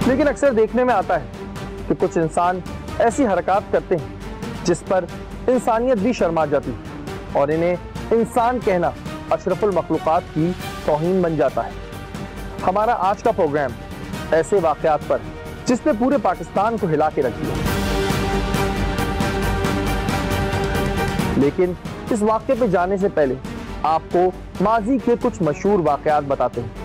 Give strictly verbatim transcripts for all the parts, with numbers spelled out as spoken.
लेकिन अक्सर देखने में आता है कि कुछ इंसान ऐसी हरकत करते हैं जिस पर इंसानियत भी शर्मा जाती है और इन्हें इंसान कहना अशरफुल मखलूकात की तौहीन बन जाता है। हमारा आज का प्रोग्राम ऐसे वाकयात पर जिसने पूरे पाकिस्तान को हिला के रख दिया। लेकिन इस वाक़े पे जाने से पहले आपको माजी के कुछ मशहूर वाकयात बताते हैं।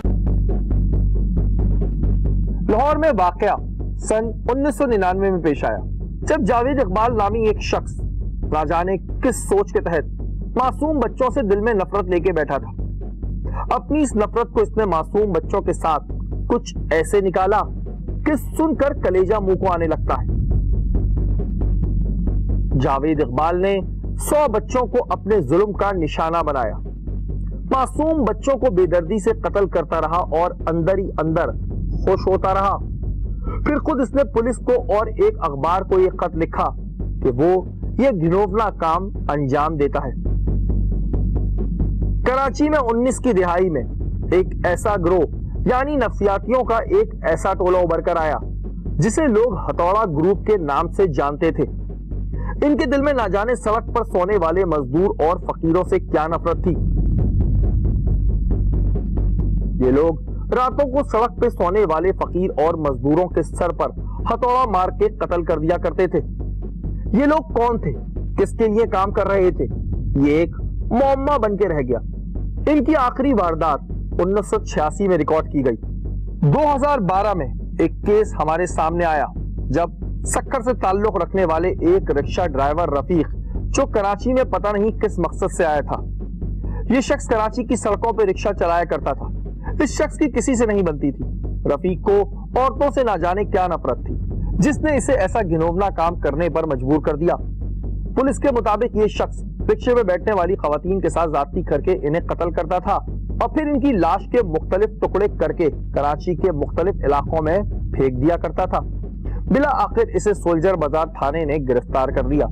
लाहौर में वाकया सन उन्नीस सौ निन्यानवे में पेश आया, जब जावेद इकबाल नामी एक शख्स ना जाने किस सोच के तहत मासूम बच्चों से दिल में नफरत लेके बैठा था। अपनी इस नफरत को इसने मासूम बच्चों के साथ कुछ ऐसे निकाला कि सुनकर कलेजा मुंह को आने लगता है। जावेद इकबाल ने सौ बच्चों को अपने जुल्म का निशाना बनाया, मासूम बच्चों को बेदर्दी से कत्ल करता रहा और अंदर ही अंदर खुश होता रहा। फिर खुद इसने पुलिस को और एक अखबार को यह खत लिखा कि वो ये घिनौना काम अंजाम देता है। कराची में उन्नीस की दिहाई में एक ऐसा गिरोह यानी नफ्सियातियों का एक ऐसा टोला उभर कर आया जिसे लोग हथौड़ा ग्रुप के नाम से जानते थे। इनके दिल में ना जाने सड़क पर सोने वाले मजदूर और फकीरों से क्या नफरत थी। ये लोग रातों को सड़क पे सोने वाले फकीर और मजदूरों के सर पर हथौड़ा मार के कत्ल कर दिया करते थे। ये लोग कौन थे, किसके लिए काम कर रहे थे, ये एक मुअम्मा बन के रह गया। इनकी आखिरी वारदात उन्नीस सौ छियासी में रिकॉर्ड की गई। दो हज़ार बारह में एक केस हमारे सामने आया जब सक्कर से ताल्लुक रखने वाले एक रिक्शा ड्राइवर रफीक, जो कराची में पता नहीं किस मकसद से आया था। यह शख्स कराची की सड़कों पर रिक्शा चलाया करता था। इस शख्स की किसी से नहीं बनती थी। रफीक को औरतों से ना जाने क्या नफरत थी जिसने इसे ऐसा घिनौना काम करने पर मजबूर कर दिया। पुलिस के मुताबिक ये शख्स रिक्शे में बैठने वाली खवातीन के साथ जाती करके इन्हें कत्ल करता था और फिर इनकी लाश के मुख्तलिफ टुकड़े करके कराची के मुख्तलिफ इलाकों में फेंक दिया करता था। बिला आखिर इसे सोल्जर बाजार थाने ने गिरफ्तार कर लिया।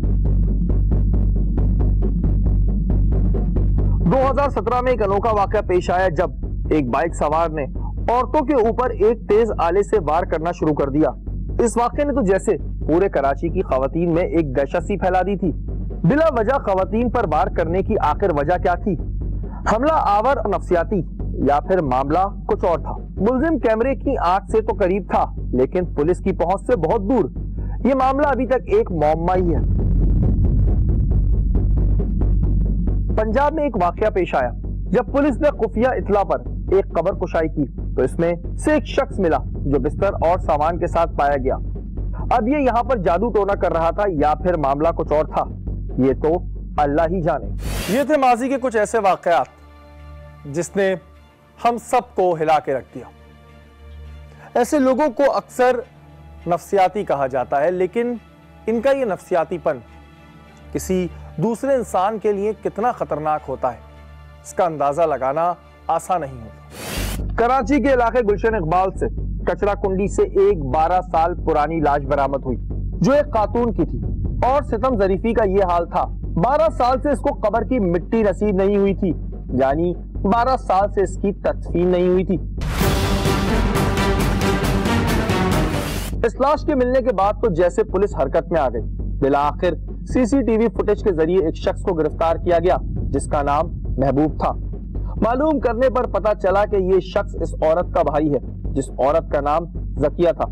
दो हज़ार सत्रह में एक अनोखा वाकया पेश आया जब एक बाइक सवार ने औरतों के ऊपर एक तेज आले से वार करना शुरू कर दिया। इस वाकये ने तो जैसे पूरे कराची की खवातीन में एक दहशत सी फैला दी थी। बिला वजह खवातीन पर वार करने की आखिर वजह क्या थी? हमला आवर नफ्सियाती या फिर मामला कुछ और था? मुल्जिम कैमरे की आंख से तो करीब था लेकिन पुलिस की पहुंच से बहुत दूर। ये मामला अभी तक एक मुअम्मा ही है। पंजाब में एक वाकया पेश आया जब पुलिस ने खुफिया इतला पर एक कब्र कुशाई की तो इसमें से एक शख्स मिला जो बिस्तर और सामान के साथ पाया गया। अब ये यहाँ पर जादू टोना कर रहा था या फिर मामला कुछ और था, ये तो अल्लाह ही जाने। ये थे माजी के कुछ ऐसे वाकयात जिसने हम सबको हिला के रख दिया। ऐसे लोगों को अक्सर नफ्सियाती कहा जाता है, लेकिन इनका ये नफ्सियातीपन किसी दूसरे इंसान के लिए कितना खतरनाक होता है इसका अंदाजा लगाना आसान नहीं होता। कराची के इलाके गुलशन इकबाल से कचरा कुंडी से एक बारह साल पुरानी लाश बरामद हुई जो एक खातून की थी और सितम जरीफी का ये हाल था। बारह साल से इसको कब्र की मिट्टी नसीब नहीं हुई थी, यानी बारह साल से इसकी तदफीन नहीं हुई थी। इस लाश के मिलने के बाद तो जैसे पुलिस हरकत में आ गई। बिला आखिर सीसीटीवी फुटेज के जरिए एक शख्स को गिरफ्तार किया गया जिसका नाम महबूब था। मालूम करने पर पता चला कि ये शख्स इस औरत का भाई है जिस औरत का नाम जकिया था।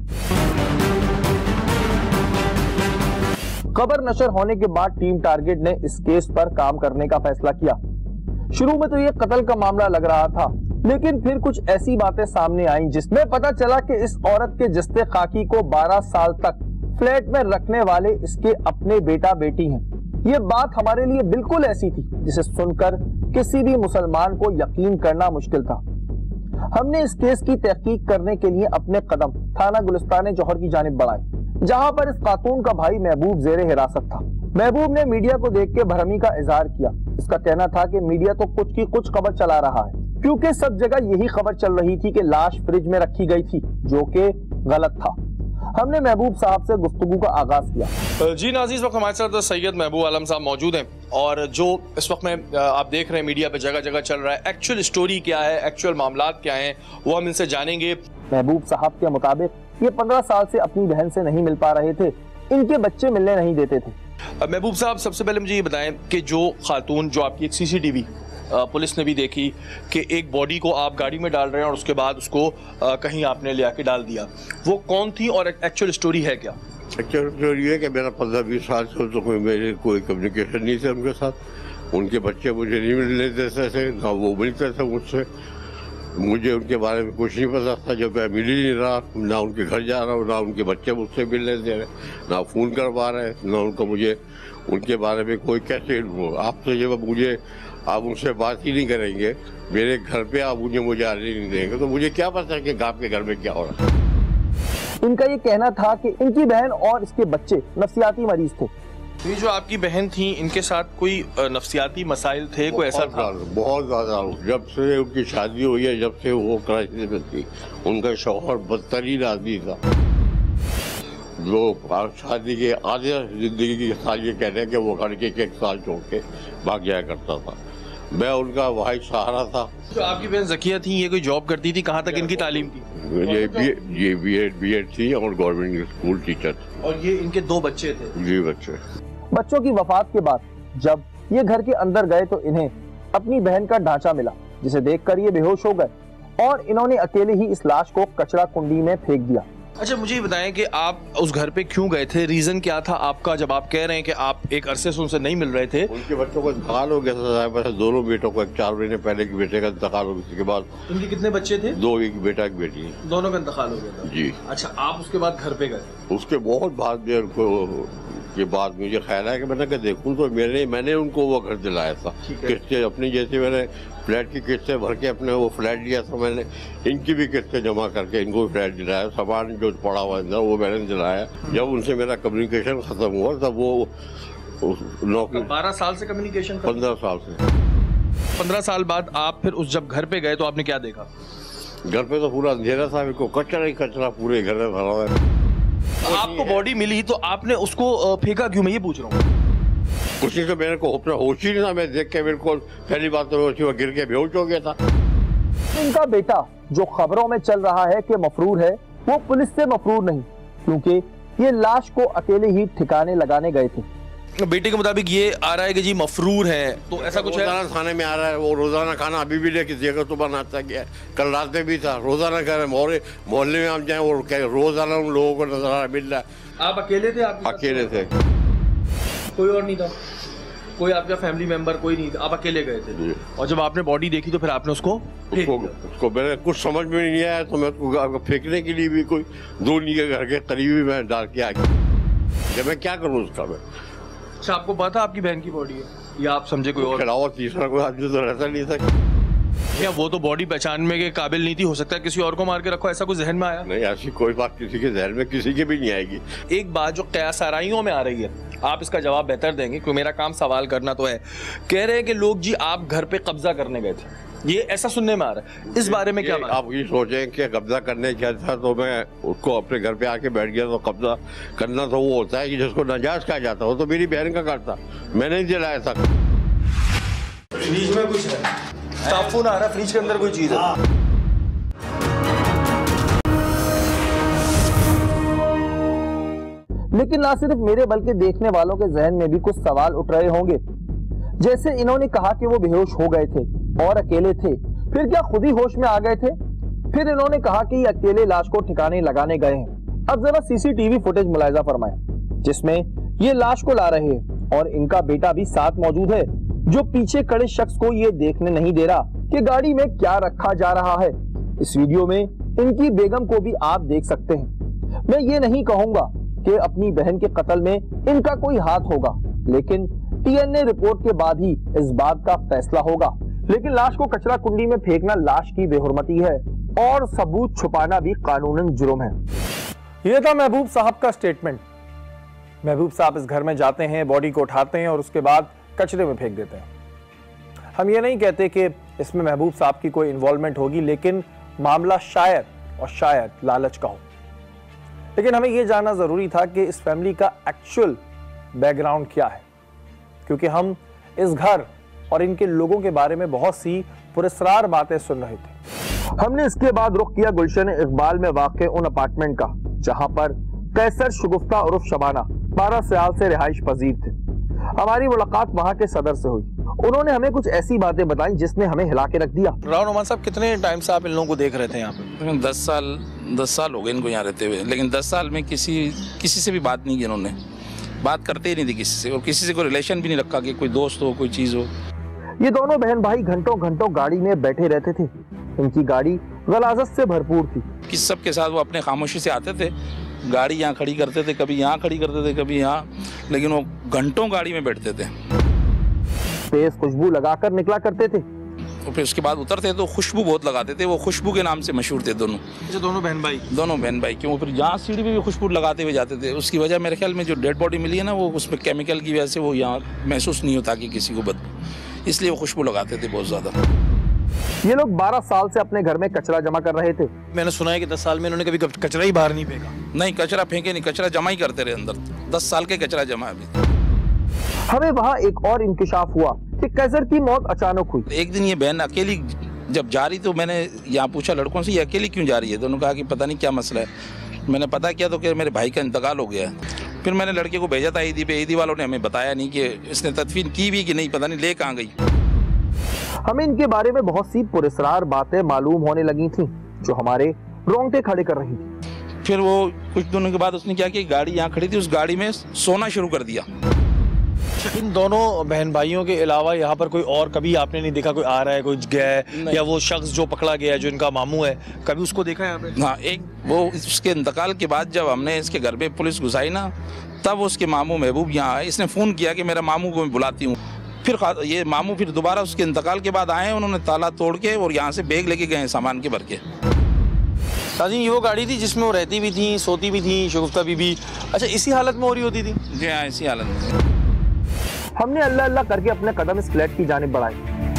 खबर नशर होने के बाद टीम टारगेट ने इस केस पर काम करने का फैसला किया। शुरू में तो ये कत्ल का मामला लग रहा था, लेकिन फिर कुछ ऐसी बातें सामने आईं जिसमें पता चला कि इस औरत के जिस्ते खाकी को बारह साल तक फ्लैट में रखने वाले इसके अपने बेटा बेटी हैं। ये बात हमारे लिए बिल्कुल ऐसी थी जिसे सुनकर किसी भी मुसलमान को यकीन करना मुश्किल था। हमने इस केस की तहकीक करने के लिए अपने कदम थाना गुलिस्तान जौहर की जानिब बढ़ाए, जहां पर इस खातून का भाई महबूब जेरे हिरासत था। महबूब ने मीडिया को देख के भरमी का इजहार किया। इसका कहना था कि मीडिया तो कुछ की कुछ खबर चला रहा है, क्योंकि सब जगह यही खबर चल रही थी कि लाश फ्रिज में रखी गई थी, जो कि गलत था। हमने महबूब साहब से गुफ्तगू का आगाज किया। जी नाज़रीन, इस वक्त हमारे साथ सैयद महबूब आलम साहब मौजूद हैं और जो इस वक्त में आप देख रहे हैं मीडिया पे जगह जगह चल रहा है, एक्चुअल स्टोरी क्या है, एक्चुअल मामलात क्या हैं, वो हम इनसे जानेंगे। महबूब साहब के मुताबिक ये पंद्रह साल से अपनी बहन से नहीं मिल पा रहे थे, इनके बच्चे मिलने नहीं देते थे। महबूब साहब, सबसे पहले मुझे ये बताएं कि जो खातून, जो आपकी एक सीसीटीवी पुलिस ने भी देखी कि एक बॉडी को आप गाड़ी में डाल रहे हैं और उसके बाद उसको कहीं आपने ले आके डाल दिया, वो कौन थी और एक्चुअल स्टोरी है क्या? एक्चुअल स्टोरी है कि मेरा पंद्रह बीस साल से तो कोई मेरे कोई कम्युनिकेशन नहीं था उनके साथ। उनके बच्चे मुझे नहीं मिलने देते थे, ना वो मिलते थे मुझसे। मुझे उनके बारे में कुछ नहीं पता था। जब मैं मिल ही नहीं रहा, ना उनके घर जा रहा हूँ, ना उनके बच्चे मुझसे मिलने दे रहे, ना फ़ोन कर पा रहे, ना उनको मुझे उनके बारे में कोई कैसे आपसे जब मुझे आप उनसे बात ही नहीं करेंगे, मेरे घर पे आप मुझे मुझे आने नहीं देंगे, तो मुझे क्या पता है कि आपके घर में क्या हो रहा है। इनका ये कहना था कि इनकी बहन और इसके बच्चे नफ्सियाती मरीज थे। ये जो आपकी बहन थी, इनके साथ कोई नफ्सियाती मसाइल थे, कोई ऐसा था? बहुत ज्यादा। जब से उनकी शादी हुई है, जब से वो कराची में थी, उनका शौहर बदतरीन आदमी था। जो शादी के आधे जिंदगी के साल ये कह रहे हैं कि वो घर के एक साल छोड़ के भाग जाया करता था। मैं उनका वाहिद सहारा था। तो आपकी बहन ज़किया थी, ये कोई जॉब करती थी? कहाँ तक इनकी तालीम थी? ये बी ये बी एड बी एड थी और गवर्नमेंट स्कूल टीचर। और ये इनके दो बच्चे थे? जी, बच्चे। बच्चों की वफात के बाद जब ये घर के अंदर गए तो इन्हें अपनी बहन का ढांचा मिला, जिसे देखकर ये बेहोश हो गए और इन्होंने अकेले ही इस लाश को कचरा कुंडी में फेंक दिया। अच्छा, मुझे ये बताएं कि आप उस घर पे क्यों गए थे? रीजन क्या था आपका, जब आप कह रहे हैं कि आप एक अरसे से उनसे नहीं मिल रहे थे? उनके बच्चों का इंतकाल हो गया था। दोनों बेटों को, एक चार महीने पहले के बेटे का इंतकाल हो गया। उसके बाद उनके कितने बच्चे थे? दो, एक बेटा एक बेटी। दोनों का इंतकाल हो गया था? जी। अच्छा, आप उसके बाद घर पे गए? उसके बहुत बाद में उनको के बाद मुझे ख्याल है कि मैंने कहा देखूं तो मैंने मैंने उनको वो घर दिलाया था, किस्तें अपनी, जैसे मैंने फ्लैट की किस्तें भर के अपने वो फ्लैट लिया था, मैंने इनकी भी किस्तें जमा करके इनको फ्लैट दिलाया। सामान जो पड़ा हुआ अंदर वो मैंने दिलाया। जब उनसे मेरा कम्युनिकेशन खत्म हुआ तब वो नौकरी। बारह साल से कम्युनिकेशन? पंद्रह साल से। पंद्रह साल बाद आप फिर उस जब घर पे गए तो आपने क्या देखा? घर पे तो पूरा अंधेरा था, मेरे को कचरा ही कचरा पूरे घर में भरा हुआ है। आपको बॉडी मिली तो आपने उसको फेंका क्यों, मैं ये पूछ रहा हूँ? कुछ नहीं, तो मेरे को अपना होश ही नहीं था। मैं देख के मेरे को पहली बात तो वो गिर के बेहोश हो गया था। इनका बेटा जो खबरों में चल रहा है कि मफरूर है, वो पुलिस से मफरूर नहीं, क्योंकि ये लाश को अकेले ही ठिकाने लगाने गए थे। बेटे के मुताबिक ये आ रहा है कि जी मफरूर है, तो ऐसा कुछ है? रोजाना खाने में आ रहा है। वो रोजाना खाना अभी भी लेके जगह तो बनाता गया, कल रात में भी था। रोजाना कह रहे मोहल्ले मोहल्ले में हम जाए और रोजाना उन लोगों को नजर आ रहा मिल रहा है। आप अकेले थे? आप अकेले थे, कोई और नहीं था? कोई आपका फैमिली मेंबर कोई नहीं था, आप अकेले गए थे? और जब आपने बॉडी देखी तो फिर आपने उसको उसको, उसको मैंने कुछ समझ में नहीं आया, तो मैं उसको फेंकने के लिए भी कोई दो नीचे घर के करीब ही मैं डाल के आ गया। जब मैं क्या करूँ उसका मैं। अच्छा, आपको पता आपकी बहन की बॉडी है या आप समझे कोई और? अलावा तीसरा कोई आदमी तो रहता नहीं था। क्या वो तो बॉडी पहचानने के काबिल नहीं थी? हो सकता है किसी और को मार के रखो, ऐसा कुछ जहन में आया? नहीं, ऐसी कोई बात किसी के जहन में किसी के भी नहीं आएगी। एक बात जो कयास आराइयों में आ रही है, आप इसका जवाब बेहतर देंगे क्योंकि मेरा काम सवाल करना तो है। कह रहे हैं कि लोग जी आप घर पे कब्जा करने गए थे, ये ऐसा सुनने में आ रहा है, इस बारे में क्या बात? आप ये सोचें कि कब्जा करने क्या था, तो मैं उसको अपने घर पे आके बैठ गया। तो कब्जा करना तो वो होता है कि जिसको नाजायज कहा जाता हो, तो मेरी बहन का घर था, मैंने ही दिलाया था। फ्रिज में कुछ है, साफ फोन आ रहा है, फ्रिज के अंदर कोई चीज है। लेकिन ना सिर्फ मेरे बल्कि देखने वालों के जहन में भी कुछ सवाल उठ रहे होंगे। जैसे इन्होंने कहा कि वो बेहोश हो गए थे और अकेले थे, फिर क्या खुद ही होश में आ गए थे? फिर इन्होंने कहा कि ये अकेले लाश को ठिकाने लगाने गए हैं। अब जरा सीसीटीवी फुटेज मुलाहिजा फरमाएं, जिसमें ये लाश को ला रहे हैं और इनका बेटा भी साथ मौजूद है, जो पीछे खड़े शख्स को ये देखने नहीं दे रहा कि गाड़ी में क्या रखा जा रहा है। इस वीडियो में इनकी बेगम को भी आप देख सकते हैं। मैं ये नहीं कहूंगा कि अपनी बहन के कत्ल में इनका कोई हाथ होगा, लेकिन टीएनए रिपोर्ट के बाद ही इस बात का फैसला होगा। लेकिन लाश को कचरा कुंडी में फेंकना लाश की बेहुरमती है और सबूत छुपाना भी कानूनन जुर्म है। यह था महबूब साहब का स्टेटमेंट। महबूब साहब इस घर में जाते हैं, बॉडी को उठाते हैं और उसके बाद कचरे में फेंक देते हैं। हम ये नहीं कहते कि इसमें महबूब साहब की कोई इन्वॉल्वमेंट होगी, लेकिन मामला शायद और शायद लालच का हो। लेकिन हमें यह जानना जरूरी था कि इस फैमिली का एक्चुअल बैकग्राउंड क्या है, क्योंकि हम इस घर और इनके लोगों के बारे में बहुत सी पुरस्कार बातें सुन रहे थे। हमने इसके बाद रुख किया गुलशन इकबाल में वाक़ उन अपार्टमेंट का जहां पर कैसर शगुफ्ता उर्फ शबाना बारह साल से रिहाइश पजीर थे। हमारी मुलाकात वहां के सदर से हुई। उन्होंने हमें कुछ ऐसी बातें बताई जिसने हमें हिला के रख दिया। राव नोमान साहब, कितने टाइम से आप इन लोगों को देख रहे थे यहाँ पे? दस साल दस साल हो गए इनको यहाँ रहते हुए, लेकिन दस साल में किसी किसी से भी बात नहीं की इन्होंने। बात करते ही नहीं थी किसी से, और किसी से कोई रिलेशन भी नहीं रखा कि कोई दोस्त हो, कोई चीज़ हो। ये दोनों बहन भाई घंटों घंटों गाड़ी में बैठे रहते थे। इनकी गाड़ी गलाजत से भरपूर थी। किस सब के साथ वो अपने खामोशी से आते थे, गाड़ी यहाँ खड़ी करते थे, कभी यहाँ खड़ी करते थे, कभी यहाँ, लेकिन वो घंटों गाड़ी में बैठते थे। तेज खुशबू लगाकर निकला करते थे। और फिर उसके बाद उतरते तो खुशबू बहुत लगाते थे। वो खुशबू के नाम से मशहूर थे दोनों। अच्छा, दोनों बहन भाई? दोनों बहन भाई क्यों? फिर जहाँ सीढ़ी पे भी खुशबू लगाते हुए जाते थे। उसकी वजह मेरे ख्याल में जो डेड बॉडी मिली है ना, वो उसमें केमिकल की वजह से वो यहाँ महसूस नहीं होता कि किसी को बदबू, इसलिए वो खुशबू लगाते थे बहुत ज़्यादा। ये लोग बारह साल से अपने घर में कचरा जमा कर रहे थे। मैंने सुना है कि दस साल में इन्होंने कभी कचरा ही बाहर नहीं फेंका। नहीं, कचरा फेंके नहीं, कचरा जमा ही करते रहे अंदर। दस साल के कचरा जमा अभी। हमें वहाँ एक और इंकिशाफ हुआ कि कैसर की मौत अचानक हुई। एक दिन ये बहन अकेली जब जा रही तो मैंने यहाँ पूछा लड़कों से, ये अकेली क्यों जा रही है? तो उन्होंने कहा कि पता नहीं क्या मसला है। मैंने पता किया तो कि मेरे भाई का इंतकाल हो गया है। फिर मैंने लड़के को भेजा था ईदी पे। ईदी वालों ने हमें बताया नहीं कि इसने तदफीन की भी कि नहीं, पता नहीं ले कहाँ गई। हमें इनके बारे में बहुत सी पुरस्कार बातें मालूम होने लगी थी जो हमारे रोंगटे खड़े कर रही थी। फिर वो कुछ दिनों के बाद उसने क्या किया, गाड़ी यहाँ खड़ी थी, उस गाड़ी में सोना शुरू कर दिया। इन दोनों बहन भाइयों के अलावा यहाँ पर कोई और कभी आपने नहीं देखा? कोई आ रहा है, कोई गया है, या वो शख्स जो पकड़ा गया है जो इनका मामू है, कभी उसको देखा है यहाँ पे? हाँ, एक वो उसके इंतकाल के बाद जब हमने इसके घर पे पुलिस घुसाई ना, तब उसके मामू महबूब यहाँ आए। इसने फ़ोन किया कि मेरा मामू को मैं बुलाती हूँ। फिर ये मामू फिर दोबारा उसके इंतकाल के बाद आए। उन्होंने ताला तोड़ के और यहाँ से बैग लेके गए सामान के भर के। ताजी ये वो गाड़ी थी जिसमें वो रहती भी थी, सोती भी थी, शगुफ्ता बीबी? अच्छा, इसी हालत में हो रही होती थी? जी हाँ, इसी हालत में। हमने अल्लाह अल्लाह करके अपने कदम इस फ्लैट की जानिब बढ़ाए।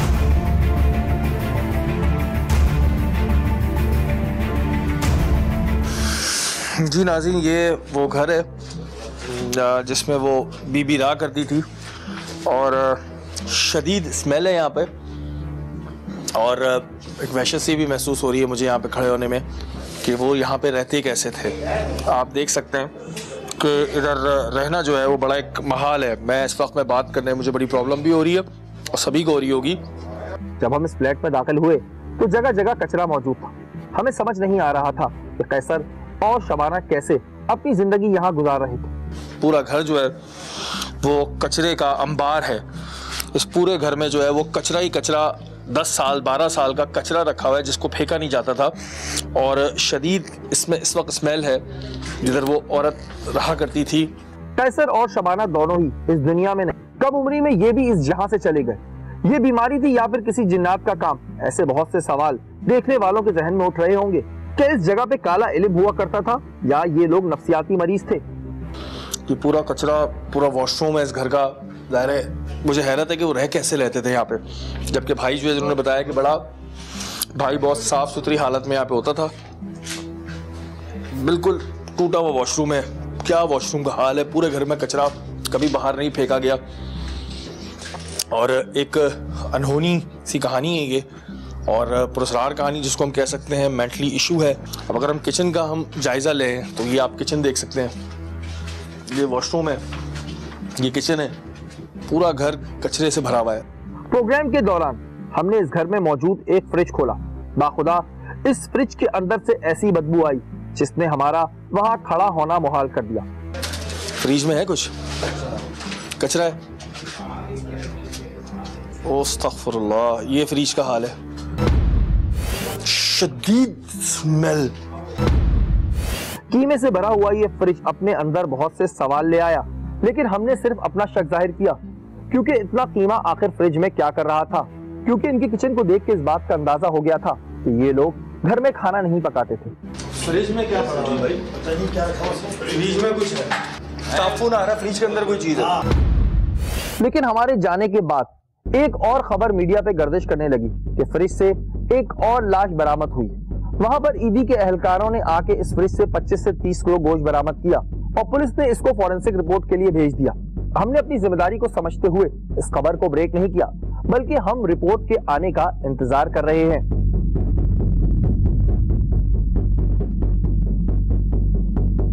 जी नाज़रीन, ये वो घर है जिसमें वो बीबी रहा करती थी, और शदीद स्मेल है यहाँ पे, और एक वहशत सी भी महसूस हो रही है मुझे यहाँ पे खड़े होने में कि वो यहाँ पे रहते कैसे थे। आप देख सकते हैं कि इधर रहना जो है वो बड़ा एक महाल है। मैं इस वक्त में बात करने में मुझे बड़ी प्रॉब्लम भी हो रही है, और सभी को हो रही होगी। जब हम इस फ्लैट में दाखिल हुए तो जगह जगह कचरा मौजूद था। हमें समझ नहीं आ रहा था कि कैसर और शबाना कैसे अपनी जिंदगी यहाँ गुजार रहे थे। पूरा घर जो है वो कचरे का अंबार है। इस पूरे घर में जो है वो कचरा ही कचरा, दस साल बारह साल का कचरा रखा हुआ है जिसको फेंका नहीं जाता था, और शदीद इसमें इस वक्त स्मेल है जिधर वो औरत रहा करती थी। कैसर और शबाना दोनों ही इस दुनिया में नहीं, कम उम्री में ये भी इस जहां से चले गए। ये बीमारी थी या फिर किसी जिन्नात का काम? ऐसे बहुत से सवाल देखने वालों के जहन में उठ रहे होंगे। क्या इस जगह पे काला इल्म हुआ करता था, या ये लोग नफ्सियाती मरीज थे? कि पूरा कचरा, पूरा वॉशरूम है इस घर का। ज़ाहिर है, मुझे हैरत है कि वो रह कैसे रहते थे यहाँ पे, जबकि भाई जो है जिन्होंने बताया कि बड़ा भाई बहुत साफ सुथरी हालत में यहाँ पे होता था। बिल्कुल टूटा हुआ वॉशरूम है। क्या वॉशरूम का हाल है, पूरे घर में कचरा, कभी बाहर नहीं फेंका गया। और एक अनहोनी सी कहानी है ये, और पुरस्कार कहानी जिसको हम कह सकते हैं, मेंटली इशू है। अब अगर हम किचन का हम जायज़ा लें तो ये आप किचन देख सकते हैं। ये वॉशरूम है, ये किचन है, पूरा घर कचरे से भरा हुआ है। प्रोग्राम के दौरान हमने इस घर में मौजूद एक फ्रिज खोला। बाखुदा इस फ्रिज के अंदर से ऐसी बदबू आई जिसने हमारा वहां खड़ा होना मुहाल कर दिया। फ्रिज में है कुछ कचरा है। ओस्तगफिरुल्लाह, ये फ्रिज का हाल है। शदीद स्मेल। कीमे से भरा हुआ ये फ्रिज अपने अंदर बहुत से सवाल ले आया, लेकिन हमने सिर्फ अपना शक जाहिर किया, क्योंकि इतना कीमा आखिर फ्रिज में क्या कर रहा था। क्योंकि इनकी किचन को देख के इस बात का अंदाजा हो गया था कि ये लोग घर में खाना नहीं पकाते थे। फ्रिज में क्या पड़ा है भाई? पता नहीं क्या रखा है फ्रिज में। कुछ है, ताफून आ रहा है फ्रिज के अंदर, कोई चीज है। लेकिन हमारे जाने के बाद एक और खबर मीडिया पे गर्दिश करने लगी कि फ्रिज से एक और लाश बरामद हुई। वहां पर ईडी के एहलकारों ने आके इस फ्रिज से पच्चीस से तीस किलो गोश्त बरामद किया, और पुलिस ने इसको फॉरेंसिक रिपोर्ट के लिए भेज दिया। हमने अपनी जिम्मेदारी को समझते हुए इस खबर को ब्रेक नहीं किया, बल्कि हम रिपोर्ट के आने का इंतजार कर रहे हैं।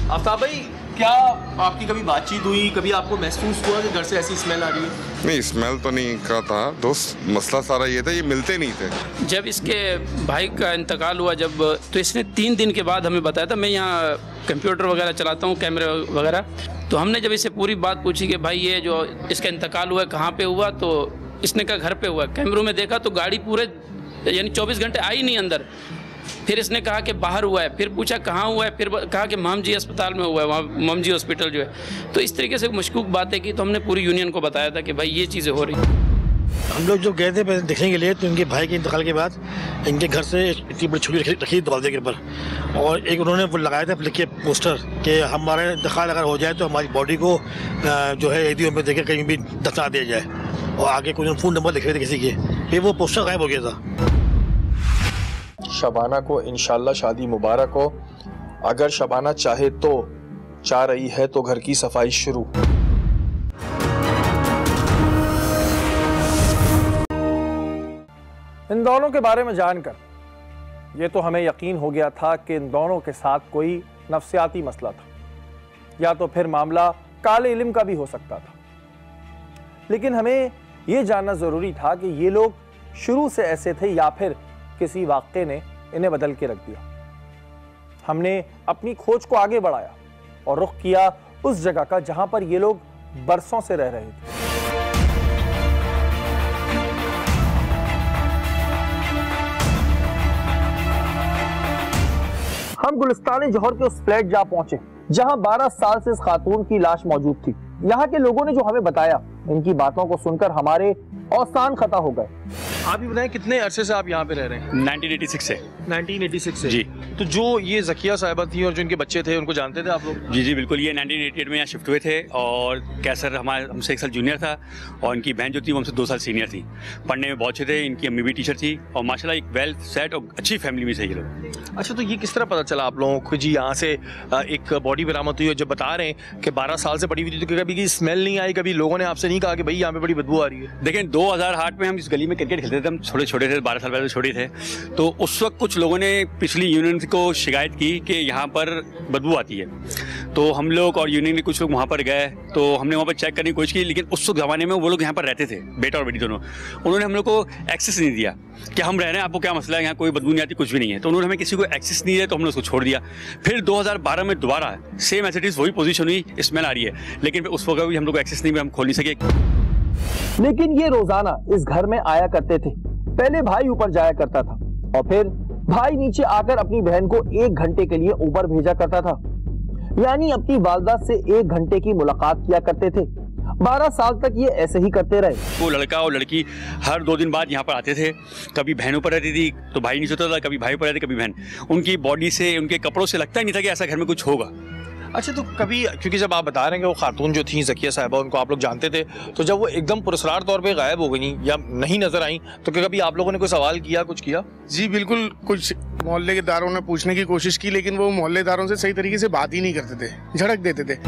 आफ्ताब भाई, क्या आपकी कभी बातचीत हुई, कभी आपको महसूस हुआ कि घर से ऐसी स्मेल आ रही है? नहीं, स्मेल तो नहीं का था दोस्त, मसला सारा ये था ये मिलते नहीं थे। जब इसके भाई का इंतकाल हुआ जब, तो इसने तीन दिन के बाद हमें बताया था। मैं यहाँ कंप्यूटर वगैरह चलाता हूँ, कैमरे वगैरह, तो हमने जब इससे पूरी बात पूछी कि भाई ये जो इसका इंतकाल हुआ कहाँ पे हुआ, तो इसने कहा घर पे हुआ। कैमरों में देखा तो गाड़ी पूरे यानी चौबीस घंटे आई नहीं अंदर। फिर इसने कहा कि बाहर हुआ है, फिर पूछा कहाँ हुआ है, फिर कहा कि ममजी अस्पताल में हुआ है, वहाँ ममजी हॉस्पिटल जो है। तो इस तरीके से मशकूक बातें की, तो हमने पूरी यूनियन को बताया था कि भाई ये चीज़ें हो रही। हम लोग जो गए थे देखने के लिए, तो इनके भाई के इंतकाल के बाद इनके घर से इतनी बड़ी छुरी रखी दरवाजे के ऊपर, और एक उन्होंने वो लगाया था लिखे पोस्टर कि हमारा इंतकाल अगर हो जाए तो हमारी बॉडी को जो है एडीओ में देकर कहीं भी दफना दिया जाए, और आगे कोई फ़ोन नंबर लिखे थे किसी के, फिर वो पोस्टर गायब हो गया था। शबाना को इंशाल्लाह शादी मुबारक हो। अगर शबाना चाहे तो, चाह रही है तो घर की सफाई शुरू। इन दोनों के बारे में जानकर ये तो हमें यकीन हो गया था कि इन दोनों के साथ कोई नफ्सियाती मसला था, या तो फिर मामला काले इल्म का भी हो सकता था। लेकिन हमें यह जानना जरूरी था कि ये लोग शुरू से ऐसे थे या फिर किसी वाक़े ने इन्हें बदल के रख दिया। हमने अपनी खोज को आगे बढ़ाया और रुख किया उस जगह का जहां पर ये लोग बरसों से रह रहे थे। हम गुलिस्तान जौहर के उस फ्लैट जा पहुंचे जहां बारह साल से इस खातून की लाश मौजूद थी। यहाँ के लोगों ने जो हमें बताया, इनकी बातों को सुनकर हमारे औसान खता हो गए। आप ही बताएं, कितने अरसे से आप यहाँ पे रह रहे हैं? नाइनटीन एटी सिक्स से। नाइनटीन एटी सिक्स से जी। तो जो ये ज़किया साहिबा थी और जो इनके बच्चे थे, उनको जानते थे आप लोग? जी जी बिल्कुल। ये नाइनटीन एटी एट में यहाँ शिफ्ट हुए थे, और कैसर हमारे हमसे एक साल जूनियर था, और इनकी बहन जो थी वो हमसे दो साल सीनियर थी। पढ़ने में बहुत अच्छे थे, इनकी अम्मी भी टीचर थी, और माशाल्लाह एक वेल सेट और अच्छी फैमिली में थे ये लोग। अच्छा, तो ये किस तरह पता चला आप लोगों को जी यहाँ से एक बॉडी बरामद हुई? और जब बता रहे हैं कि बारह साल से पड़ी हुई थी, तो कभी की स्मेल नहीं आई? कभी लोगों ने आपसे नहीं कहा कि भाई यहाँ पे बड़ी बदबू आ रही है? देखें, दो हज़ार आठ में हम इस गली में क्रिकेट खेलते थे, हम छोटे छोटे थे, बारह साल पहले छोटे थे, तो उस वक्त कुछ लोगों ने पिछली यूनियन को शिकायत की कि यहाँ पर बदबू आती है। तो हम लोग और यूनियन के कुछ लोग वहाँ पर गए, तो हमने वहाँ पर चेक करने की कोशिश की, लेकिन उस ज़माने में वो लोग यहाँ पर रहते थे, बेटा और बेटी दोनों। उन्होंने हम लोग को एक्सेस नहीं दिया कि हम रह रहे हैं, आपको क्या मसला है, यहाँ कोई बदबू नहीं आती, कुछ भी नहीं है। तो उन्होंने हमें किसी को एक्सेस नहीं दिया, तो हमने उसको छोड़ दिया। फिर दो हज़ार बारह में दोबारा सेम एज इट इज़ वही पोजीशन हुई, स्मेल आ रही है, लेकिन उस वक्त भी हम लोग को एक्सेस नहीं हुआ, हम खोल नहीं सके। लेकिन ये रोजाना इस घर में आया करते थे। पहले भाई ऊपर जाया करता था और फिर भाई नीचे आकर अपनी बहन को एक घंटे के लिए ऊपर भेजा करता था, यानी अपनी वालदा से एक घंटे की मुलाकात किया करते थे। बारह साल तक ये ऐसे ही करते रहे। वो लड़का और लड़की हर दो दिन बाद यहाँ पर आते थे। कभी बहनों पर रहती थी तो भाई नहीं सोता था, कभी भाई पर रहती, कभी बहन। उनकी बॉडी से, उनके कपड़ों से लगता ही नहीं था कि ऐसा घर में कुछ होगा। अच्छा, तो कभी, क्योंकि जब आप बता रहे हैं कि वो खातून जो थी ज़किया साहिबा, उनको आप लोग जानते थे, तो जब वो एकदम पुरस्कार तौर पे गायब हो गई या नहीं नजर आई, तो क्या कभी आप लोगों ने कोई सवाल किया, कुछ किया? जी बिल्कुल, कुछ मोहल्ले के दारों ने पूछने की कोशिश की, लेकिन वो मोहल्लेदारों से सही तरीके से बात ही नहीं करते थे, झड़क देते थे।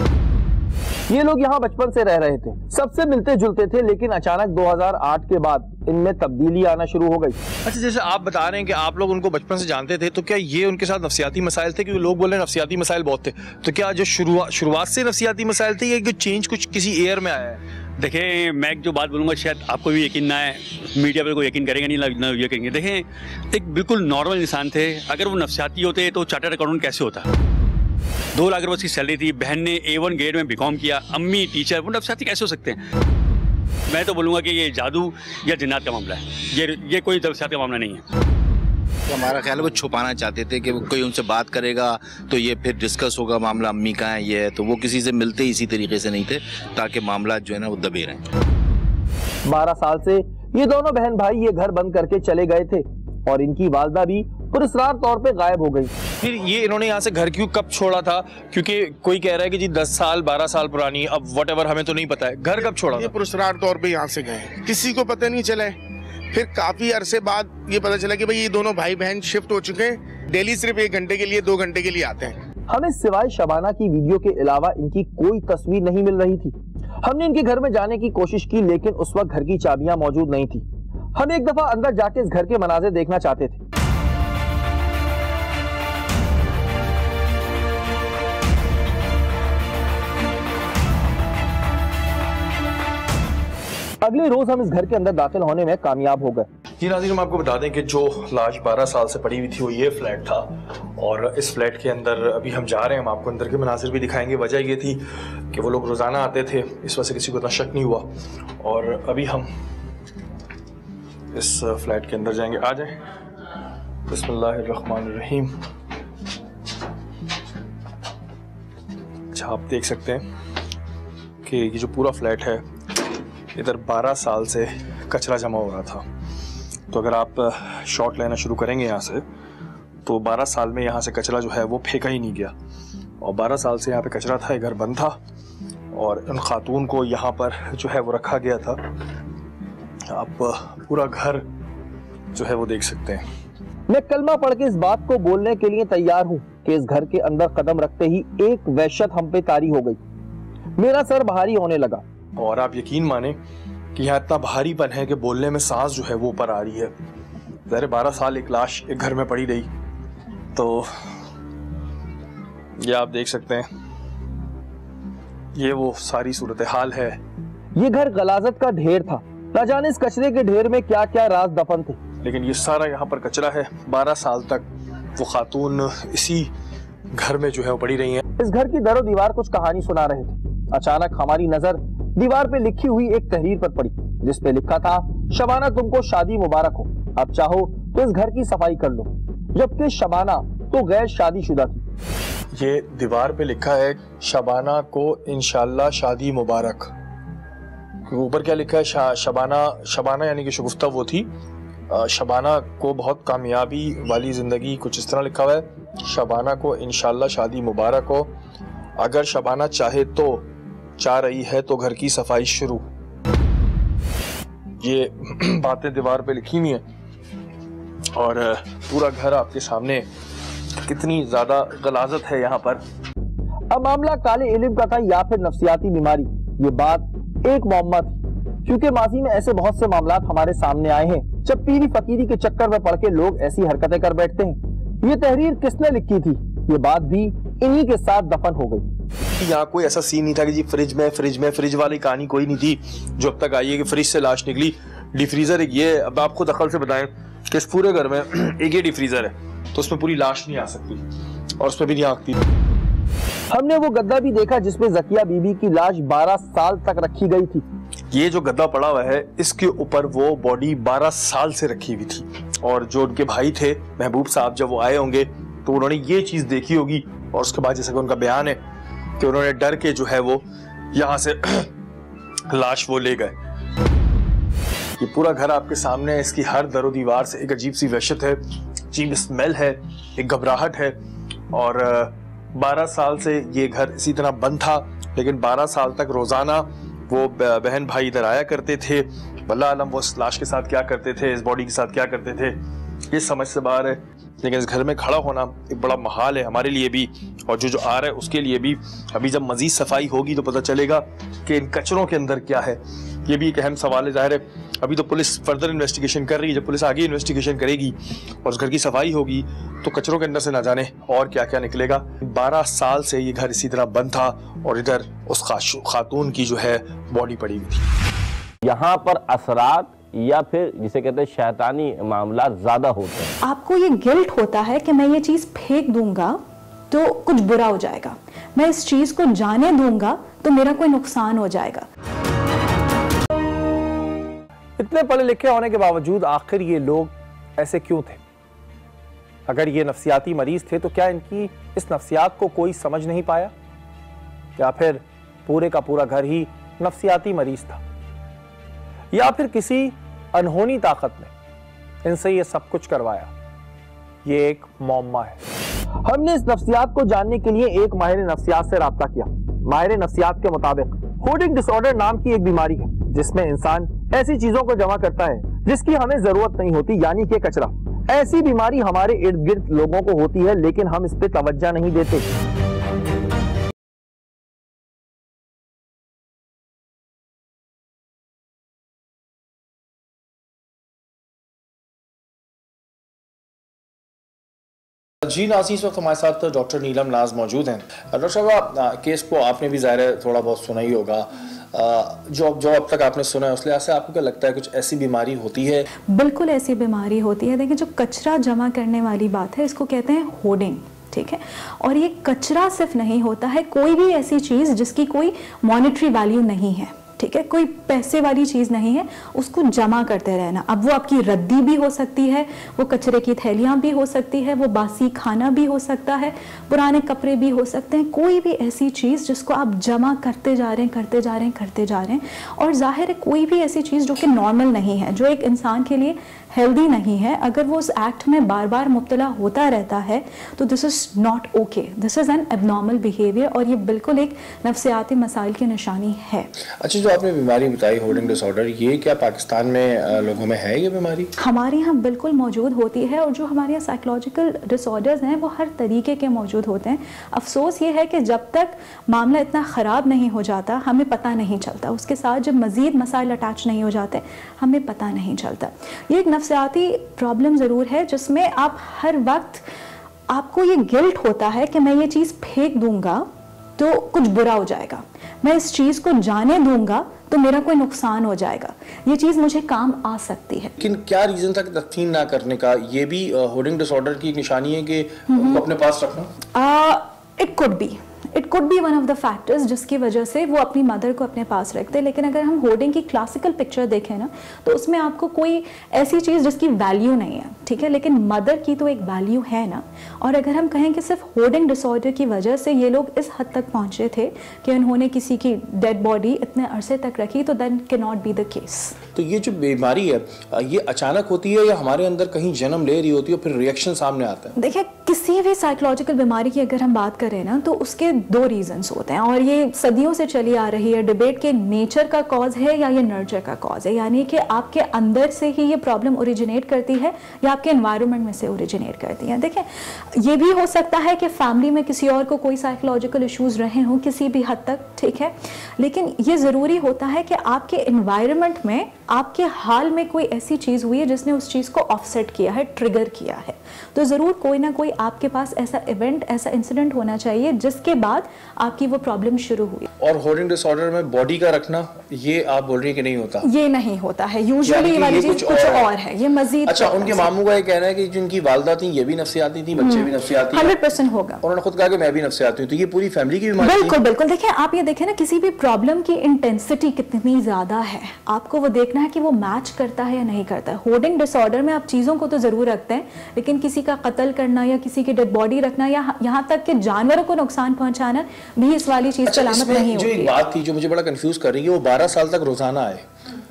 ये लोग यहाँ बचपन से रह रहे थे, सबसे मिलते जुलते थे, लेकिन अचानक दो हज़ार आठ के बाद इनमें तब्दीली आना शुरू हो गई। अच्छा, जैसे आप बता रहे हैं कि आप लोग उनको बचपन से जानते थे, तो क्या ये उनके साथ नफ्सियाती मसाइल थे? क्योंकि लोग बोल रहे हैं नफ्सियाती मसाइल बहुत थे, तो क्या जो शुरुआत शुरुआत से नफ्सियाती मसाइल थे, या चेंज कुछ किसी एयर में आया है? देखें, मैं जो बात बोलूँगा शायद आपको भी यकीन ना है, मीडिया पर कोई यकीन करेंगे नहीं, ना ये करेंगे। देखें, एक बिल्कुल नॉर्मल इंसान थे। अगर वो नफ्सियाती होते तो चार्टर्ड अकाउंटेंट कैसे होता? दो लाख रुपये उसकी सैलरी थी, बहन ने ए वन ग्रेड में बीकॉम किया, अम्मी टीचर, वो नफ्सियाती कैसे हो सकते हैं? मैं तो बोलूँगा कि ये जादू या जिन्नात का मामला है, ये ये कोई नफ्सियात का मामला नहीं है। हमारा ख्याल है वो छुपाना चाहते थे कि कोई उनसे बात करेगा तो ये फिर डिस्कस होगा मामला, अम्मी कहाँ है, ये है, तो वो किसी से मिलते इसी तरीके से नहीं थे ताकि मामला जो है ना वो दबे रहें। बारह साल से ये दोनों बहन भाई ये घर बंद करके चले गए थे और इनकी वालदा भी पुरस्कार तौर पे गायब हो गई। फिर ये इन्होंने यहाँ से घर क्यों, कब छोड़ा था? क्योंकि कोई कह रहा है कि जी दस साल बारह साल पुरानी, अब व्हाटएवर, हमें तो नहीं पता है। घर कब छोड़ा? ये पुरस्कार तौर पे यहाँ से गए, किसी को पता नहीं चला। फिर काफी अरसे बाद ये पता चला कि भाई ये दोनों भाई बहन शिफ्ट हो चुके हैं, डेली सिर्फ एक घंटे के लिए, दो घंटे के लिए आते हैं। हमें सिवाय शबाना की वीडियो के अलावा इनकी कोई तस्वीर नहीं मिल रही थी। हमने इनके घर में जाने की कोशिश की, लेकिन उस वक्त घर की चाबियां मौजूद नहीं थी। हम एक दफा अंदर जाके इस घर के मनाजिर देखना चाहते थे। अगले रोज हम इस घर के अंदर दाखिल होने में कामयाब हो गए। जी नाज़रीन, हम आपको बता दें कि जो लाश बारह साल से पड़ी हुई थी वो ये फ्लैट था और इस फ्लैट के अंदर अभी हम जा रहे हैं। हम आपको अंदर के मनाजिर भी दिखाएंगे। वजह ये थी कि वो लोग रोज़ाना आते थे, इस वजह से किसी को इतना शक नहीं हुआ। और अभी हम इस फ्लैट के अंदर जाएंगे। आ जाए। बिस्मिल्लाहिर्रहमानिर्रहीम। अच्छा, आप देख सकते हैं कि ये जो पूरा फ्लैट है, इधर बारह साल से कचरा जमा हो रहा था। तो अगर आप शॉट लेना शुरू करेंगे यहाँ से, तो बारह साल में यहाँ से कचरा जो है वो फेंका ही नहीं गया। और बारह साल से यहाँ पे कचरा था, घर बंद था और उन खातून को यहाँ पर जो है वो रखा गया था। आप पूरा घर जो है वो देख सकते हैं। मैं कलमा पढ़ के इस बात को बोलने के लिए तैयार हूँ कि इस घर के अंदर कदम रखते ही एक वहशत हम पे तारी हो गई। मेरा सर भारी होने लगा और आप यकीन माने कि यहाँ इतना भारीपन है कि बोलने में सांस जो है वो ऊपर आ रही है। ज़ाहिर बारह साल एक लाश एक घर में पड़ी रही, तो ये आप देख सकते हैं, ये वो सारी सूरत हाल है। ये घर गलाजत का ढेर था। न जाने इस कचरे के ढेर में क्या क्या राज दफन थे। लेकिन ये सारा यहाँ पर कचरा है। बारह साल तक वो खातून इसी घर में जो है वो पड़ी रही हैं। इस घर की दरो दीवार कुछ कहानी सुना रहे थे। अचानक हमारी नजर दीवार पे लिखी हुई एक तहरीर पर पड़ी, जिस पे लिखा था, शबाना तुमको शादी मुबारक हो, अब चाहो तो इस घर की सफाई कर लो। जबकि शबाना तो गैर शादीशुदा थी। ये दीवार पे लिखा है, शबाना को इंशाल्लाह शादी मुबारक। ऊपर क्या लिखा है? शबाना शबाना यानी कि शगुफ्ता वो थी। शबाना को बहुत कामयाबी वाली जिंदगी, कुछ इस तरह लिखा हुआ है। शबाना को इंशाल्लाह शादी मुबारक हो, अगर शबाना चाहे तो, चाह रही है तो घर की सफाई शुरू। ये बातें दीवार पे लिखी हुई हैं और पूरा घर आपके सामने। कितनी ज्यादा गलाजत है यहाँ पर। अब मामला काले इल्म का था या फिर नफ्सियाती बीमारी, ये बात एक मुअम्मा थी। क्योंकि माजी में ऐसे बहुत से मामलात हमारे सामने आए हैं जब पीरी फकीरी के चक्कर में पड़ के लोग ऐसी हरकतें कर बैठते हैं। ये तहरीर किसने लिखी थी, ये बात भी इन्हीं के साथ दफन हो गई। यहाँ कोई ऐसा सीन नहीं था कि जी फ्रिज में फ्रिज में फ्रिज वाली कहानी कोई नहीं थी जो अब तक आई है कि फ्रिज से लाश निकली। डिफ्रीजर एक ये, अब आप खुद अकल से बताएं कि इस पूरे घर में एक ही डिफ्रीजर है, तो उसमें पूरी लाश नहीं आ सकती और उसमें भी नहीं आती। हमने वो गद्दा भी देखा जिसमें जकिया बीबी की लाश बारह साल तक रखी गई थी। ये जो गद्दा पड़ा हुआ है, इसके ऊपर वो बॉडी बारह साल से रखी हुई थी। और जो उनके भाई थे महबूब साहब, जब वो आए होंगे तो उन्होंने ये चीज देखी होगी और उसके बाद जैसे कि उनका बयान है कि उन्होंने डर के जो है वो यहाँ से लाश वो ले गए। ये पूरा घर आपके सामने है। इसकी हर दरो दीवार से एक अजीब सी वहशत है, अजीब स्मेल है, एक घबराहट है। और बारह साल से ये घर इसी तरह बंद था, लेकिन बारह साल तक रोजाना वो बहन भाई इधर आया करते थे। वल्लाह आलम वो इस लाश के साथ क्या करते थे, इस बॉडी के साथ क्या करते थे, ये समझ से बाहर है। लेकिन इस घर में खड़ा होना एक बड़ा महाल है हमारे लिए भी और जो जो आ रहा है उसके लिए भी। अभी जब मजीद सफाई होगी तो पता चलेगा कि इन कचरों के अंदर क्या है। ये भी एक अहम सवाल है। जाहिर है अभी तो पुलिस फर्दर इन्वेस्टिगेशन कर रही है। जब पुलिस आगे इन्वेस्टिगेशन करेगी और उस घर की सफाई होगी तो कचरों के अंदर से ना जाने और क्या क्या निकलेगा। बारह साल से ये घर इसी तरह बंद था और इधर उस खातून की जो है बॉडी पड़ी हुई थी। यहाँ पर असरात या फिर जिसे कहते हैं शैतानी मामला ज्यादा होते हैं। आपको ये गिल्ट होता है कि मैं ये चीज फेंक दूंगा तो कुछ बुरा हो जाएगा, मैं इस चीज को जाने दूंगा तो मेरा कोई नुकसान हो जाएगा। इतने पढ़े लिखे होने के बावजूद आखिर ये लोग ऐसे क्यों थे? अगर ये नफ्सियाती मरीज थे तो क्या इनकी इस नफ्सियात को कोई समझ नहीं पाया, या फिर पूरे का पूरा घर ही नफ्सियाती मरीज था, या फिर किसी अनहोनी ताकत ने इनसे ये सब कुछ करवाया? ये एक मौम्मा है। हमने इस नफ्सियात को जानने के लिए एक माहिर नफ्सियात से राब्ता किया। माहिर नफ्सियात के मुताबिक होर्डिंग डिसऑर्डर नाम की एक बीमारी है जिसमें इंसान ऐसी चीजों को जमा करता है जिसकी हमें जरूरत नहीं होती, यानी कि कचरा। ऐसी बीमारी हमारे इर्द गिर्द लोगों को होती है, लेकिन हम इस पे तवज्जो नहीं देते। जी नाज़रीन, इस वक्त हमारे साथ डॉक्टर नीलम नाज मौजूद हैं। डॉक्टर साहब, केस को आपने भी ज़ाहिर है थोड़ा बहुत सुना ही होगा। जो जो अब तक आपने सुना है उस लिहाज से आपको क्या लगता है कुछ ऐसी बीमारी होती है? बिल्कुल ऐसी बीमारी होती है। देखिए, जो कचरा जमा करने वाली बात है इसको कहते हैं होर्डिंग, ठीक है। और ये कचरा सिर्फ नहीं होता है, कोई भी ऐसी चीज़ जिसकी कोई मॉनेटरी वैल्यू नहीं है, ठीक है, कोई पैसे वाली चीज़ नहीं है, उसको जमा करते रहना। अब वो आपकी रद्दी भी हो सकती है, वो कचरे की थैलियाँ भी हो सकती है, वो बासी खाना भी हो सकता है, पुराने कपड़े भी हो सकते हैं, कोई भी ऐसी चीज़ जिसको आप जमा करते जा रहे हैं करते जा रहे हैं करते जा रहे हैं। और जाहिर है कोई भी ऐसी चीज़ जो कि नॉर्मल नहीं है, जो एक इंसान के लिए हेल्दी नहीं है, अगर वो उस एक्ट में बार बार मुब्तला होता रहता है तो this is not okay, this is an abnormal behaviour और ये बिल्कुल एक नफ्सियाती मसाइल की निशानी है। अच्छा, जो आपने बीमारी बताई होर्डिंग डिसऑर्डर, ये क्या पाकिस्तान में लोगों में है ये बीमारी? हमारे यहाँ बिल्कुल मौजूद होती है और जो हमारे यहाँ साइकोलॉजिकल डिसऑर्डर्स हैं वो हर तरीके के मौजूद होते हैं। अफसोस ये है कि जब तक मामला इतना ख़राब नहीं हो जाता हमें पता नहीं चलता, उसके साथ जब मज़ीद मसाइल अटैच नहीं हो जाते हमें पता नहीं चलता। ये एक नफ्सियाती प्रॉब्लम ज़रूर है जिसमें आप हर वक्त आपको ये गिल्ट होता है कि मैं ये चीज़ फेंक दूंगा तो कुछ बुरा हो जाएगा, मैं इस चीज़ को जाने दूंगा तो मेरा कोई नुकसान हो जाएगा, ये चीज़ मुझे काम आ सकती है। लेकिन क्या रीज़न था कि तदफीन ना करने का? ये भी होर्डिंग डिसऑर्डर की एक निशानी है कि उनको अपने पास रखना? It could be it could be one of the factors जिसकी वजह से वो अपनी मदर को अपने पास रखते हैं। लेकिन अगर हम होर्डिंग की क्लासिकल पिक्चर देखें ना तो उसमें आपको कोई ऐसी चीज़ जिसकी वैल्यू नहीं है, ठीक है, लेकिन मदर की तो एक वैल्यू है ना। और अगर हम कहें कि सिर्फ होर्डिंग डिसऑर्डर की वजह से ये लोग इस हद तक पहुंचे थे कि उन्होंने किसी की डेड बॉडी इतने अरसे तक रखी, तो then can not be the case. तो ये जो बीमारी है ये अचानक होती है या हमारे अंदर कहीं जन्म ले रही होती है फिर रिएक्शन सामने आता है? देखिए, किसी भी साइकोलॉजिकल बीमारी की अगर हम बात करें ना तो उसके दो रीजंस होते हैं और ये सदियों से चली आ रही है डिबेट के नेचर का कॉज है या ये नर्चर का कॉज है, यानी कि आपके अंदर से ही ये प्रॉब्लम ओरिजिनेट करती है या आपके एनवायरनमेंट में से ओरिजिनेट करती है। देखें, ये भी हो सकता है कि फैमिली में किसी और को कोई साइकोलॉजिकल इश्यूज रहे हों किसी भी हद तक, ठीक है, लेकिन ये ज़रूरी होता है कि आपके एनवायरनमेंट में आपके हाल में कोई ऐसी चीज़ हुई है जिसने उस चीज़ को ऑफसेट किया है, ट्रिगर किया है। तो ज़रूर कोई ना कोई आपके पास ऐसा इवेंट, ऐसा इंसिडेंट होना चाहिए जिसके बाद आपकी वो प्रॉब्लम शुरू हुई। और होर्डिंग डिसऑर्डर में बॉडी का रखना, ये आप बोल रही है कि नहीं होता? ये नहीं होता है, यूजुअली ये वाली चीज़ कुछ, कुछ और है, ये मजीद। अच्छा, उनके मामू का ये कहना है कि जिनकी वालदा थी ये भी नफ्सियाती थी, बच्चे भी नफ्सियाती, हंड्रेड परसेंट होगा। उन्होंने खुद कहा कि मैं भी नफ्सियाती हूँ, तो ये पूरी फैमिली की बीमारी? बिल्कुल बिल्कुल। देखिए, आप ये देखें ना, किसी भी प्रॉब्लम की इंटेंसिटी कितनी ज्यादा है आपको वो देखना है कि वो मैच करता है या नहीं करता है। होर्डिंग डिसऑर्डर में आप चीज़ों को तो ज़रूर रखते हैं, लेकिन किसी का कत्ल करना या किसी की डेड बॉडी रखना या यहाँ तक कि जानवरों को नुकसान पहुंचाना भी इस वाली चीज़ की अलामत नहीं होती। जो एक बात थी जो मुझे बड़ा कंफ्यूज कर रही है, वो बारह साल तक रोजाना आए,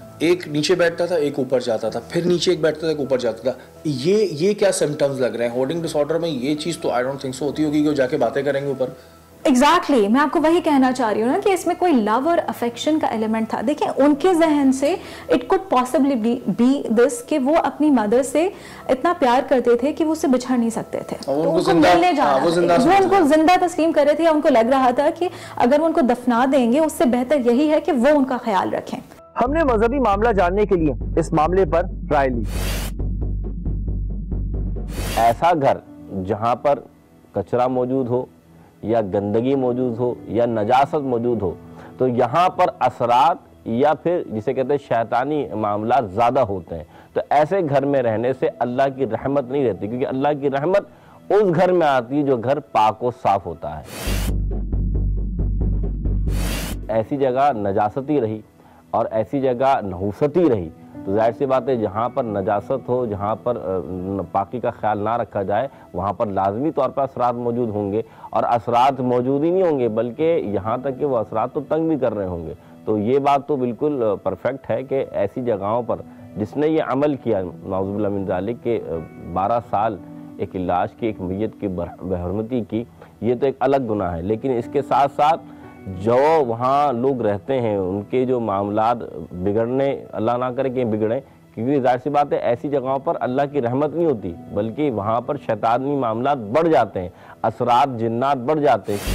एक नीचे बैठता था एक ऊपर जाता था, फिर नीचे एक बैठता था एक ऊपर जाता था, ये ये क्या सिम्टम्स लग रहे हैं? होर्डिंग डिसऑर्डर में ये चीज़ तो आई डोंट थिंक सो होती होगी कि वो जाके बातें करेंगे ऊपर। एग्जैक्टली exactly, मैं आपको वही कहना चाह रही हूँ ना कि इसमें कोई लव और अफेक्शन का एलिमेंट था। देखिए, उनके जहन से it could possibly be this कि वो अपनी मदर से इतना प्यार करते थे कि वो उससे बिछड़ नहीं सकते थे, तो उनको मिलने जाना, वो उनको जिंदा तस्लीम कर रहे थे। उनको लग रहा था कि अगर वो उनको दफना देंगे उससे बेहतर यही है कि वो उनका ख्याल रखें। हमने मजहबी मामला जानने के लिए इस मामले पर राय ली। ऐसा घर जहां पर कचरा मौजूद हो या गंदगी मौजूद हो या नजासत मौजूद हो, तो यहाँ पर असरात या फिर जिसे कहते हैं शैतानी मामला ज़्यादा होते हैं। तो ऐसे घर में रहने से अल्लाह की रहमत नहीं रहती, क्योंकि अल्लाह की रहमत उस घर में आती है जो घर पाक और साफ होता है। ऐसी जगह नजासती रही और ऐसी जगह नहुसती रही तो जाहिर सी बात है, जहाँ पर नजासत हो, जहाँ पर पाकी का ख्याल ना रखा जाए, वहाँ पर लाजमी तौर पर असरात मौजूद होंगे। और असरात मौजूद ही नहीं होंगे बल्कि यहाँ तक कि वो असरात तो तंग भी कर रहे होंगे। तो ये बात तो बिल्कुल परफेक्ट है कि ऐसी जगहों पर जिसने ये अमल किया नाउज़ुबिल्लाह मिन ज़ालिक के बारह साल एक लाश की, एक मैयत की बेहरमती की, ये तो एक अलग गुनाह है। लेकिन इसके साथ साथ जो वहाँ लोग रहते हैं उनके जो मामलात बिगड़ने, अल्लाह ना करे कि बिगड़े, क्योंकि जाहिर सी बात है ऐसी जगहों पर अल्लाह की रहमत नहीं होती बल्कि वहाँ पर शैतानी मामलात बढ़ जाते हैं, असरात जिन्नात बढ़ जाते हैं।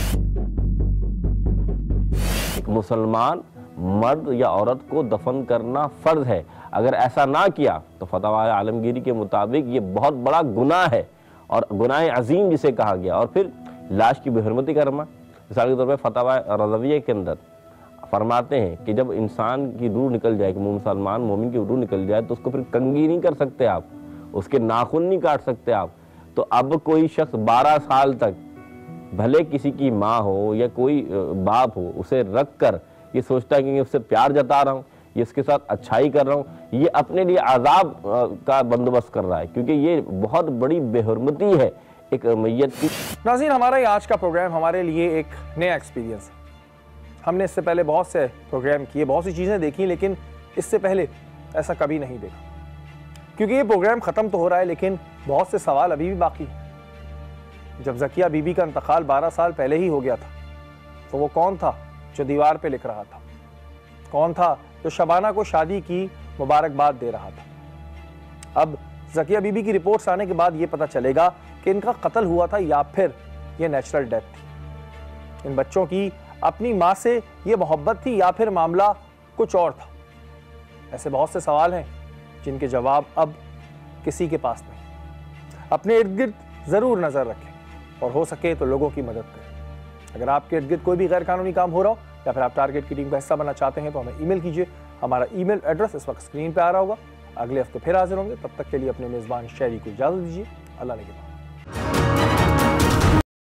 एक मुसलमान मर्द या औरत को दफन करना फ़र्ज है, अगर ऐसा ना किया तो फतवा आलमगीरी के मुताबिक ये बहुत बड़ा गुनाह है और गुनाह अजीम जिसे कहा गया। और फिर लाश की बेहरमती करना, मिसाल के तौर पर फतवा रज़विया के अंदर फरमाते हैं कि जब इंसान की रूह निकल जाए, कि मुसलमान मोमिन की रूह निकल जाए, तो उसको फिर कंघी नहीं कर सकते आप, उसके नाखून नहीं काट सकते आप। तो अब कोई शख्स बारह साल तक भले किसी की माँ हो या कोई बाप हो, उसे रख कर ये सोचता है कि उससे प्यार जता रहा हूँ, ये इसके साथ अच्छाई कर रहा हूँ, ये अपने लिए आज़ाब का बंदोबस्त कर रहा है, क्योंकि ये बहुत बड़ी बेहरमती है एक मैयत की। नाज़रीन, हमारा ये आज का प्रोग्राम हमारे लिए एक नया एक्सपीरियंस है। हमने इससे पहले बहुत से प्रोग्राम किए, बहुत सी चीज़ें देखी, लेकिन इससे पहले ऐसा कभी नहीं देखा। क्योंकि ये प्रोग्राम ख़त्म तो हो रहा है, लेकिन बहुत से सवाल अभी भी बाकी हैं। जब ज़किया बीबी का इंतकाल बारह साल पहले ही हो गया था, तो वो कौन था जो दीवार पे लिख रहा था? कौन था जो शबाना को शादी की मुबारकबाद दे रहा था? अब ज़किया बीबी की रिपोर्ट्स आने के बाद ये पता चलेगा कि इनका कत्ल हुआ था या फिर ये नेचुरल डेथ थी। इन बच्चों की अपनी माँ से ये मोहब्बत थी या फिर मामला कुछ और था? ऐसे बहुत से सवाल हैं जिनके जवाब अब किसी के पास नहीं। अपने इर्द गिर्द ज़रूर नज़र रखें और हो सके तो लोगों की मदद करें। अगर आपके इर्द गिर्द कोई भी गैर कानूनी काम हो रहा हो या फिर आप टारगेट की टीम का हिस्सा बनना चाहते हैं, तो हमें ईमेल कीजिए। हमारा ईमेल एड्रेस इस वक्त स्क्रीन पे आ रहा होगा। अगले हफ्ते फिर हाजिर होंगे, तब तक के लिए अपने मेज़बान शहरी को इजाज़त दीजिए। अल्लाह ने के बाद।